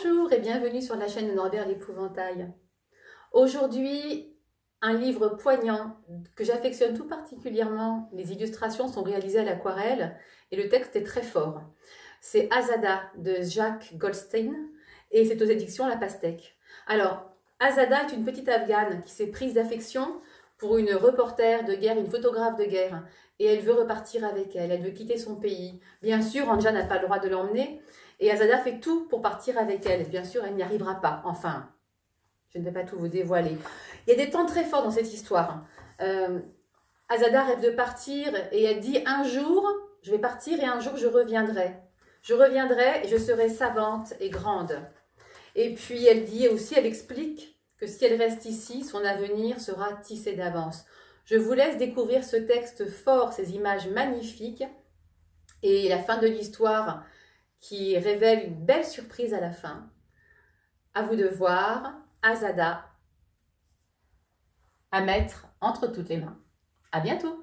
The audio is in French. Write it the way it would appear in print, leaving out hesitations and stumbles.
Bonjour et bienvenue sur la chaîne de Norbert l'Épouvantail. Aujourd'hui, un livre poignant que j'affectionne tout particulièrement. Les illustrations sont réalisées à l'aquarelle et le texte est très fort. C'est Azada de Jacques Goldstein et c'est aux éditions La Pastèque. Alors, Azada est une petite Afghane qui s'est prise d'affection pour une reporter de guerre, une photographe de guerre, et elle veut repartir avec elle, veut quitter son pays. Bien sûr, Anja n'a pas le droit de l'emmener, et Azada fait tout pour partir avec elle. Bien sûr, elle n'y arrivera pas. Enfin, je ne vais pas tout vous dévoiler. Il y a des temps très forts dans cette histoire. Azada rêve de partir, et elle dit « Un jour, je vais partir et un jour, je reviendrai. Je reviendrai et je serai savante et grande. » Et puis, elle dit aussi, elle explique que si elle reste ici, son avenir sera tissé d'avance. Je vous laisse découvrir ce texte fort, ces images magnifiques et la fin de l'histoire qui révèle une belle surprise à la fin. À vous de voir, Azada à mettre entre toutes les mains. À bientôt!